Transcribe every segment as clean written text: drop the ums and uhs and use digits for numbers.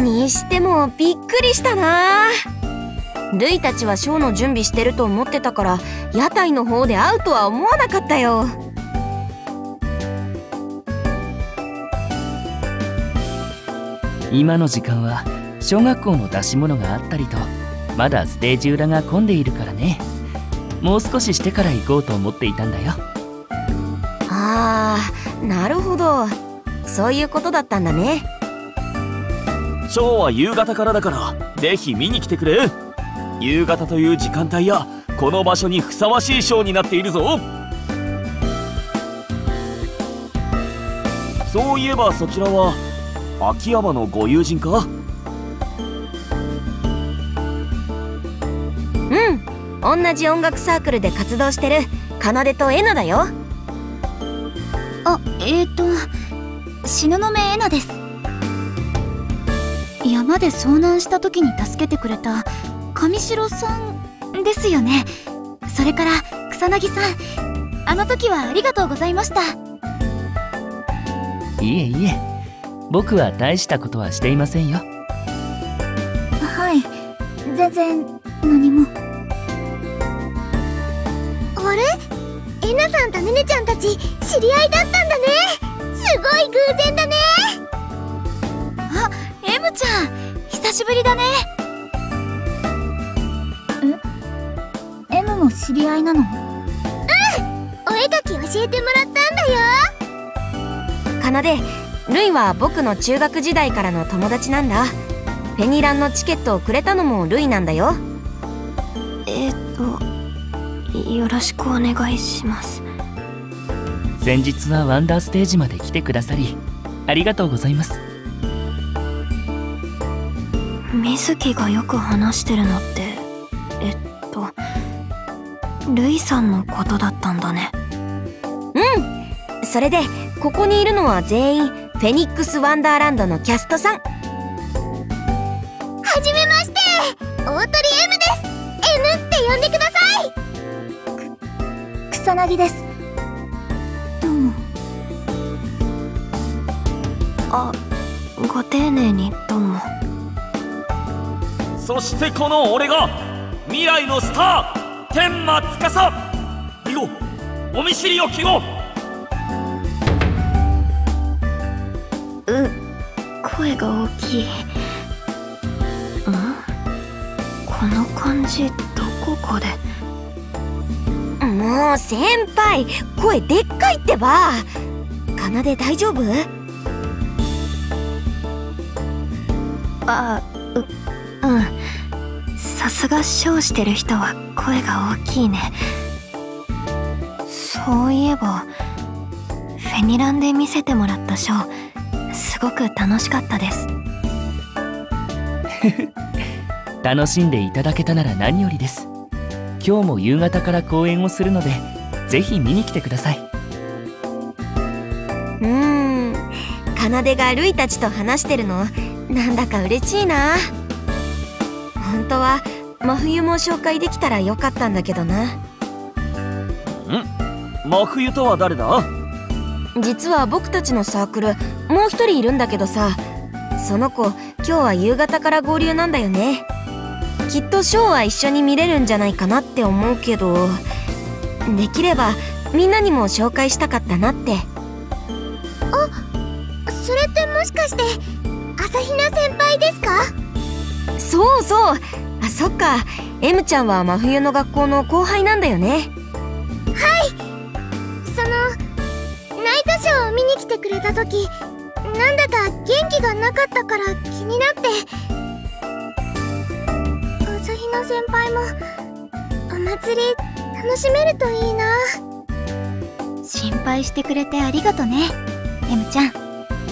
にしてもびっくりしたな。ルイたちはショーの準備してると思ってたから、屋台の方で会うとは思わなかったよ。 今の時間は小学校の出し物があったりと、まだステージ裏が混んでいるからね。もう少ししてから行こうと思っていたんだよ。 ああ、なるほど。そういうことだったんだね。 ショーは夕方からだから、ぜひ見に来てくれ。夕方という時間帯やこの場所にふさわしいショーになっているぞ。そういえばそちらは秋山のご友人か？ うん、同じ音楽サークルで活動してる奏とえなだよ。 あ、東雲えなです。山で遭難した時に助けてくれた上白さんですよね。それから草薙さん、あの時はありがとうございました。 いえいえ、僕は大したことはしていませんよ。 はい、全然何も。 あれ、えなさんとねねちゃんたち知り合いだったんだね。すごい偶然だね。 あ、Mちゃん、久しぶりだね。M も知り合いなの？うん、 お絵描き教えてもらったんだよ。 奏、ルイは僕の中学時代からの友達なんだ。フェニランのチケットをくれたのもルイなんだよ。 よろしくお願いします。 先日はワンダーステージまで来てくださりありがとうございます。 水木がよく話してるのってルイさんのことだったんだね。 うん、それでここにいるのは全員フェニックスワンダーランドのキャストさん。 はじめまして、大鳥 M です。 M って呼んでください。 草薙です。どうも。 あ、ご丁寧にどうも。 そしてこの俺が未来のスター天馬司。以後お見知りおきを。 声が大きい。この感じどこかで。 もう先輩、声でっかいってば。奏大丈夫？ うん。さすがショーしてる人は声が大きいね。そういえばフェニランで見せてもらったショー、すごく楽しかったです。 楽しんでいただけたなら何よりです。今日も夕方から公演をするので、ぜひ見に来てください。 奏がルイたちと話してるのなんだか嬉しいな。本当は真冬も紹介できたらよかったんだけどな。 真冬とは誰だ？ 実は僕たちのサークルもう一人いるんだけどさ、その子今日は夕方から合流なんだよね。きっとショーは一緒に見れるんじゃないかなって思うけど、できればみんなにも紹介したかったなって。 あ、それってもしかして朝比奈先輩ですか？ そうそう。あ、そっか。M ちゃんは真冬の学校の後輩なんだよね。 はい。そのナイトショーを見に来てくれた時、なんだか元気がなかったから気になって。朝比奈先輩もお祭り楽しめるといいな。 心配してくれてありがとね、M ちゃん。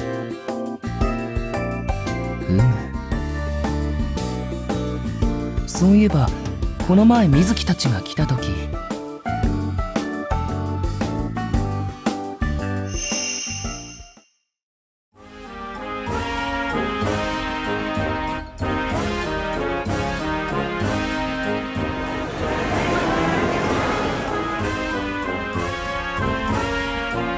そういえばこの前水木たちが来た時、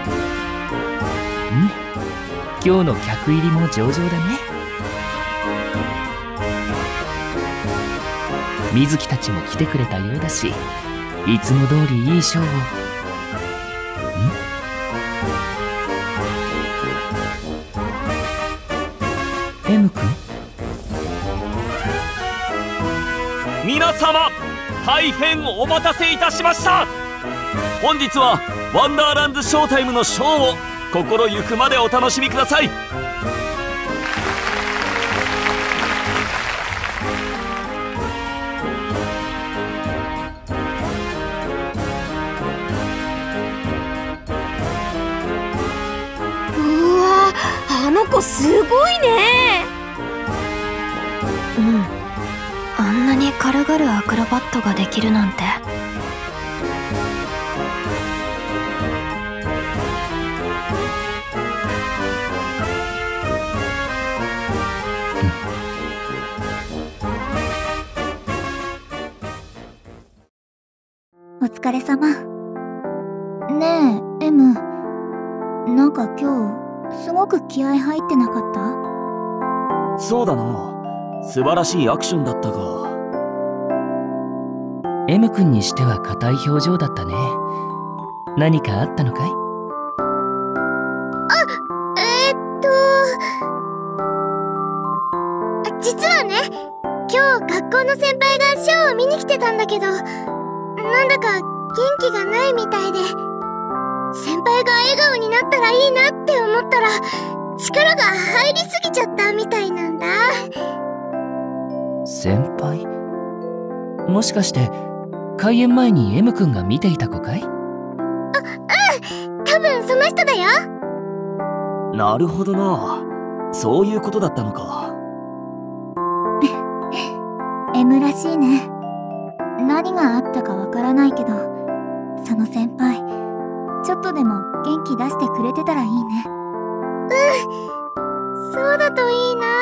今日の客入りも上々だね。 水木たちも来てくれたようだし、いつも通りいいショーを。M 君？ 皆様、大変お待たせいたしました。本日はワンダーランズショータイムのショーを心ゆくまでお楽しみください。 あの子すごいね。 あんなに軽々アクロバットができるなんて。 お疲れ様。ねえ、M。なんか今日、すごく気合入ってなかった？ そうだな。素晴らしいアクションだったが。 M 君にしては硬い表情だったね。何かあったのかい？ 実はね、今日学校の先輩がショーを見に来てたんだけど、なんだか元気がないみたいで、先輩が笑顔になったらいいなって思ったら力が入りすぎちゃったみたいなんだ。 先輩？もしかして開演前に M 君が見ていた子かい？ 多分その人だよ。 なるほどな。そういうことだったのか。 M らしいね。何があったかわからないけど、その先輩ちょっとでも元気出してくれてたらいいね。 そうだといいな。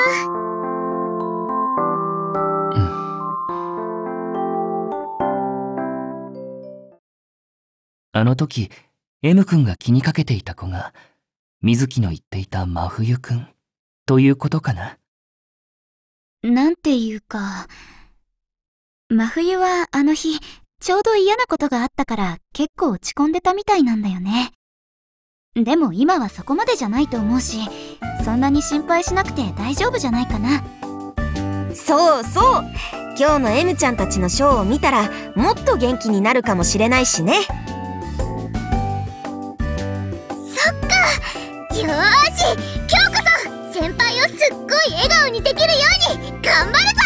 あの時 M 君が気にかけていた子が水木の言っていた真冬くんということかな。 なんていうか、真冬はあの日ちょうど嫌なことがあったから結構落ち込んでたみたいなんだよね。でも今はそこまでじゃないと思うし、そんなに心配しなくて大丈夫じゃないかな。 そうそう、今日の M ちゃんたちのショーを見たらもっと元気になるかもしれないしね。 そっか。よーし、今日こそ先輩をすっごい笑顔にできるように頑張るぞ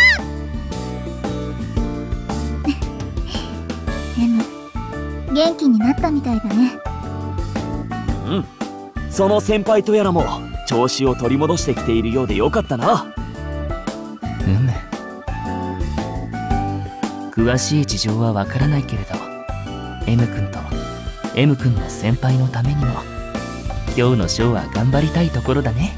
ー。M、元気になったみたいだね。 うん、その先輩とやらも調子を取り戻してきているようでよかったな。 詳しい事情はわからないけれど M 君と M 君の先輩のためにも今日のショーは頑張りたいところだね。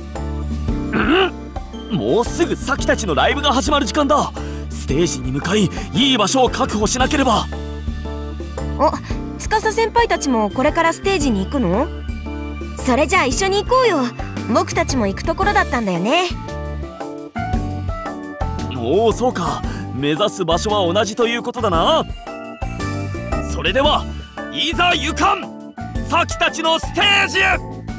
もうすぐサキたちのライブが始まる時間だ。ステージに向かいいい場所を確保しなければ。 お、司先輩たちもこれからステージに行くの？それじゃあ一緒に行こうよ。僕たちも行くところだったんだよね。 おお、そうか。目指す場所は同じということだな。それではいざ行かん、サキたちのステージへ。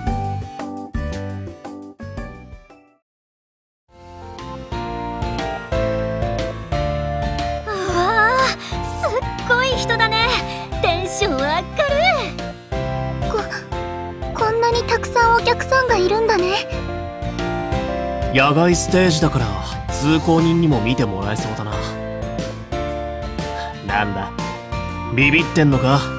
うわー、すっごい人だね。テンション上がる。こんなにたくさんお客さんがいるんだね。 野外ステージだから通行人にも見てもらえそうだな。なんだ、ビビってんのか？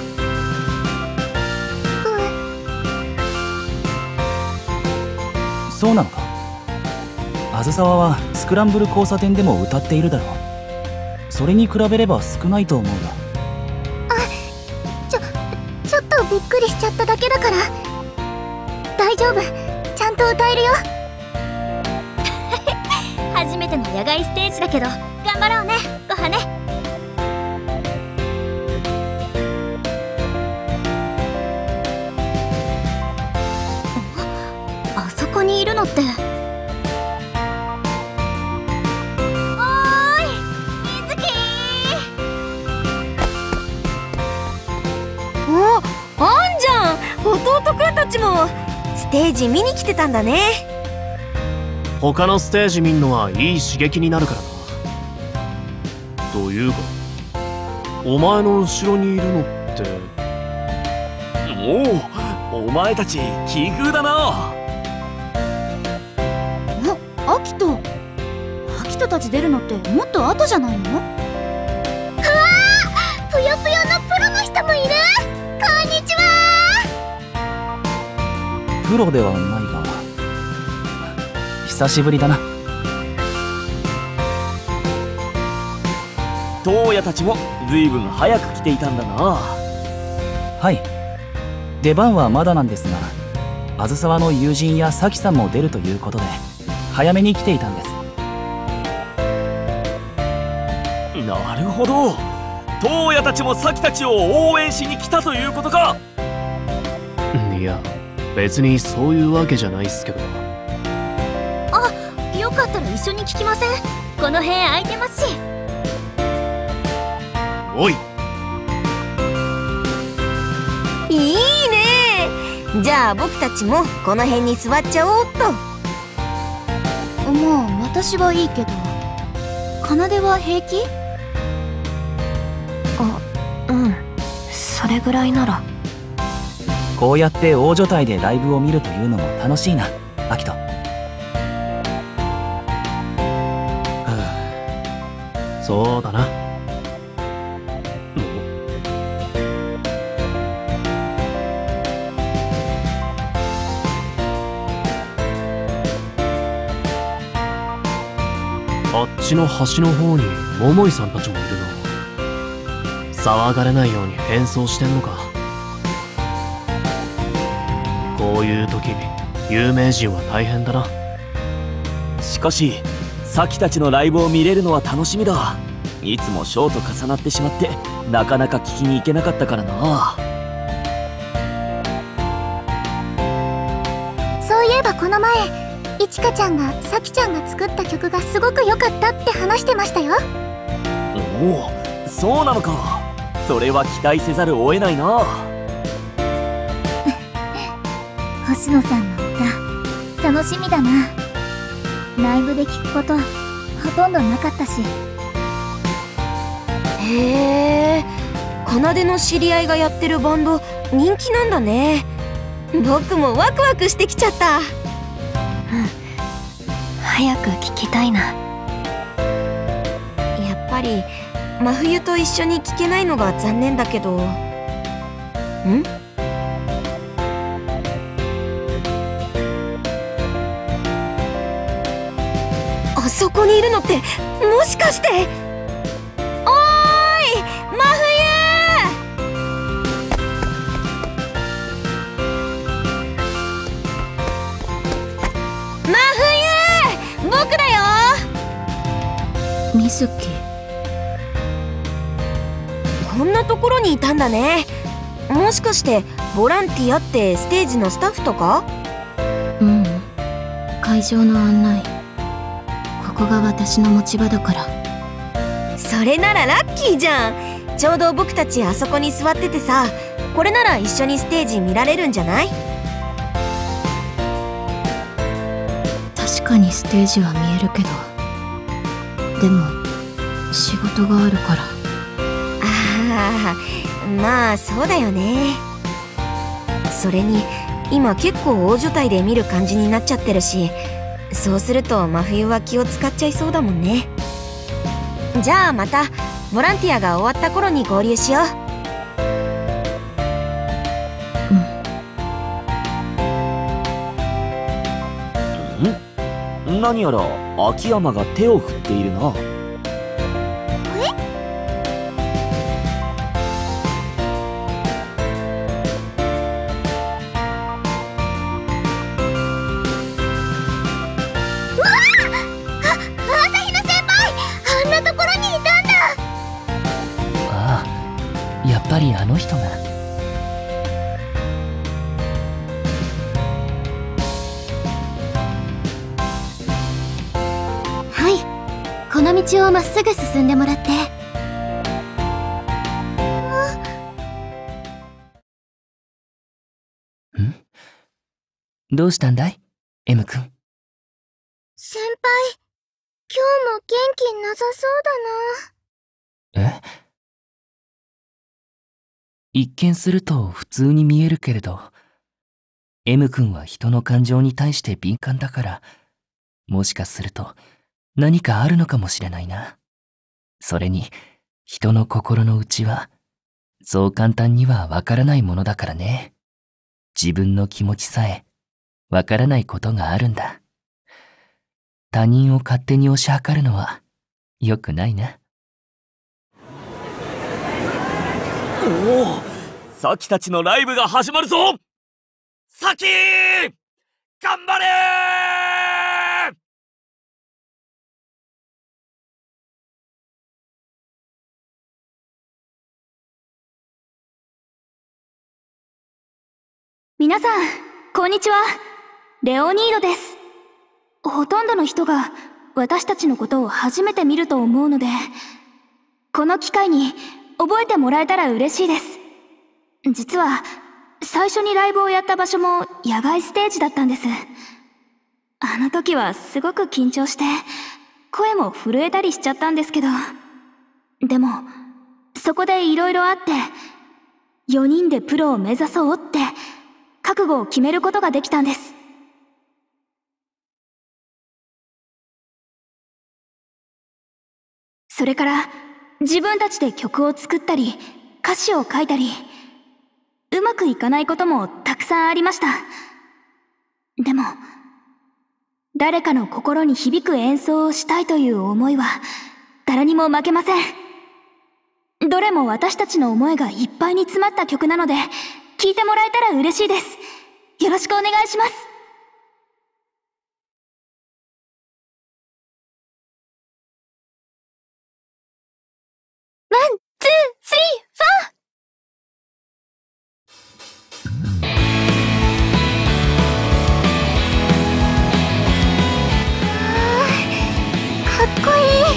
そうなのか。あずさわはスクランブル交差点でも歌っているだろう。それに比べれば少ないと思うよ。 ちょっとびっくりしちゃっただけだから。大丈夫、ちゃんと歌えるよ。初めての野外ステージだけど頑張ろうね、ごはね。あそこにいるのって。おーい、 テージ見に来てたんだね。 他のステージ見んのはいい刺激になるからな。というか、お前の後ろにいるのって。 お前たち奇遇だな。 アキトたち出るのってもっと後じゃないの？ ぷよぷよのプロの人もいる。こんにちは。 プロではないが久しぶりだな。 トウヤたちもずいぶん早く来ていたんだな。 はい、出番はまだなんですが、あずさわの友人やサキさんも出るということで早めに来ていたんです。 なるほど、トウヤたちもサキたちを応援しに来たということか。 いや、別にそういうわけじゃないっすけど。 よかったら一緒に聞きません？この辺空いてますし。 おい、 いいね。じゃあ僕たちもこの辺に座っちゃおうっと。 まあ私はいいけど、奏は平気？ うん、それぐらいなら。 こうやって大所帯でライブを見るというのも楽しいな、アキト。 そうだな。あっちの端の方に桃井さんたちもいるな。騒がれないように変装してんのか。こういう時有名人は大変だな。 しかしサキたちのライブを見れるのは楽しみだ。いつもショーと重なってしまってなかなか聞きに行けなかったからな。 そういえばこの前、いちかちゃんがさきちゃんが作った曲がすごく良かったって話してましたよ。 おお、そうなのか。それは期待せざるを得ないな。 星野さんの歌楽しみだな。ライブで聴くことほとんどなかったし。 へえ、奏の知り合いがやってるバンド人気なんだね。僕もワクワクしてきちゃった。 早く聞きたいな。 やっぱり真冬と一緒に聴けないのが残念だけど。あそこにいるのってもしかして。おーい真冬。真冬、僕だよ。 みずき。 こんなところにいたんだね。もしかしてボランティアってステージのスタッフとか？ 会場の案内。ここが私の持ち場だから。 それならラッキーじゃん。ちょうど僕たちあそこに座っててさ、これなら一緒にステージ見られるんじゃない？ 確かにステージは見えるけど、でも仕事があるから。 ああ、まあそうだよね。それに今結構大所帯で見る感じになっちゃってるし、そうすると真冬は気を使っちゃいそうだもんね。じゃあまたボランティアが終わった頃に合流しよう。 何やら秋山が手を振っているな。 やっぱりあの人が。 はい、この道をまっすぐ進んでもらって。 どうしたんだい ?M 君。 先輩、今日も元気なさそうだな。 え？一見すると普通に見えるけれど、M 君は人の感情に対して敏感だから、もしかすると何かあるのかもしれないな。それに、人の心の内は、そう簡単にはわからないものだからね。自分の気持ちさえ、わからないことがあるんだ。他人を勝手に推し量るのは、良くないな。 おお、サキたちのライブが始まるぞ。サキー、頑張れー。 皆さん、こんにちは。レオニードです。ほとんどの人が私たちのことを初めて見ると思うので、この機会に覚えてもらえたら嬉しいです。実は、最初にライブをやった場所も野外ステージだったんです。あの時はすごく緊張して、声も震えたりしちゃったんですけど、でも、そこで色々あって、4人でプロを目指そうって、覚悟を決めることができたんです。それから、自分たちで曲を作ったり、歌詞を書いたり、うまくいかないこともたくさんありました。でも、誰かの心に響く演奏をしたいという思いは、誰にも負けません。どれも私たちの思いがいっぱいに詰まった曲なので、聴いてもらえたら嬉しいです。よろしくお願いします。 ワン、ツー、スリー、フォー。かっこいい。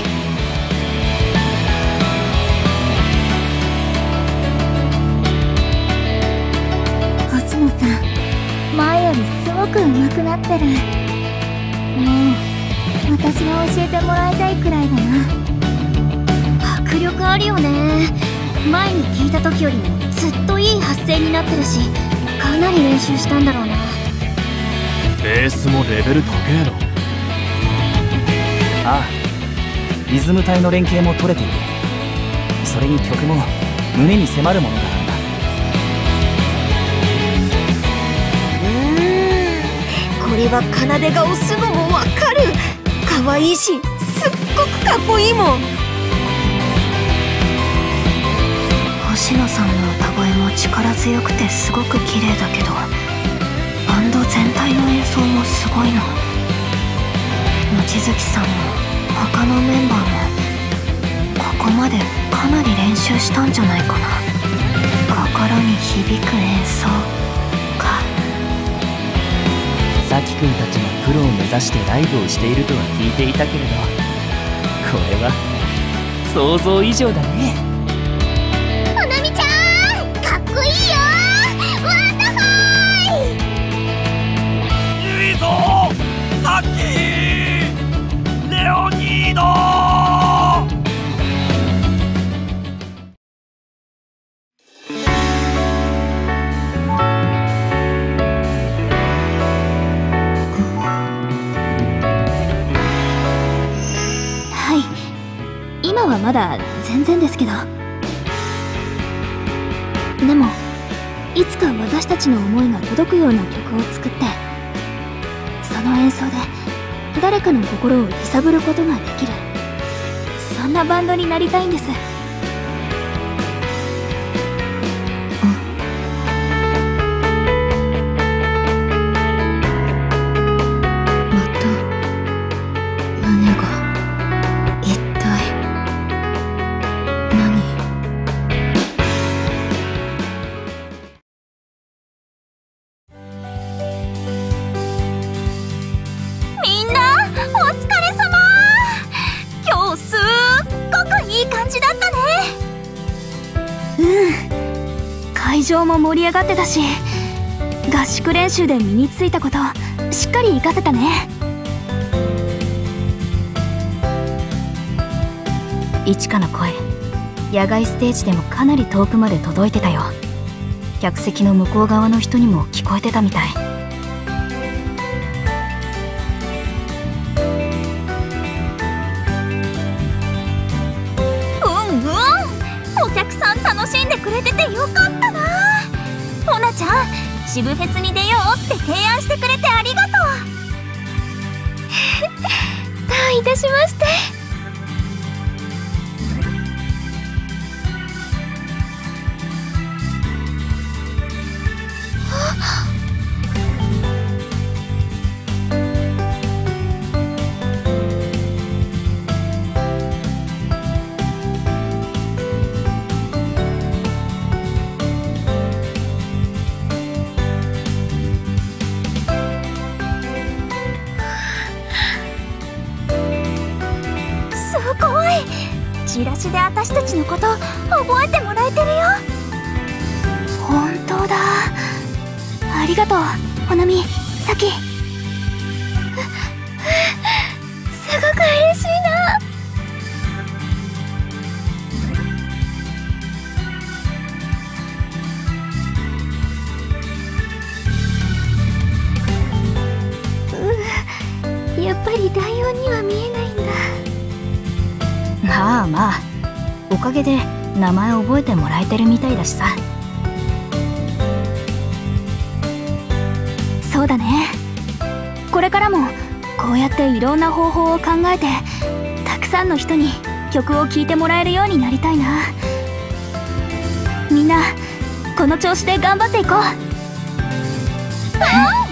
星野さん、前よりすごく上手くなってる。もう私が教えてもらいたいくらいだな。迫力あるよね。前に聞いた時よりもずっといい発声になってるし、かなり練習したんだろうな。 ベースもレベル高えの。 ああ、リズム隊の連携も取れている。それに曲も胸に迫るものがあるんだ。 これは奏が押すのもわかる。可愛いし、すっごくかっこいいもん。 星野さんの歌声も力強くてすごく綺麗だけど、バンド全体の演奏もすごいの。望月さんも他のメンバーもここまでかなり練習したんじゃないかな。心に響く演奏か。 サキ君たちもプロを目指してライブをしているとは聞いていたけれど、これは想像以上だね。 ほなみちゃん、かっこいいよ。ワンダホー。 いいぞサキー、レオニード。 今はまだ全然ですけど、でもいつか私たちの思いが届くような曲を作って、その演奏で誰かの心を揺さぶることができる、そんなバンドになりたいんです。会場も盛り上がってたし、 合宿練習で身についたことしっかり活かせたね。いちかの声、野外ステージでもかなり遠くまで届いてたよ。客席の向こう側の人にも聞こえてたみたい。 お客さん楽しんでくれててよかったな。ほなちゃん、渋フェスに出ようって提案してくれてありがとう。 どういたしまして。 チラシで私たちのこと覚えてもらえてるよ。 本当だ。ありがとう、ほなみ、さき。 すごく嬉しいな。やっぱりライオンには見えないんだ。 まあまあ、おかげで名前覚えてもらえてるみたいだしさ。そうだね。これからもこうやっていろんな方法を考えて、たくさんの人に曲を聴いてもらえるようになりたいな。みんなこの調子で頑張っていこう。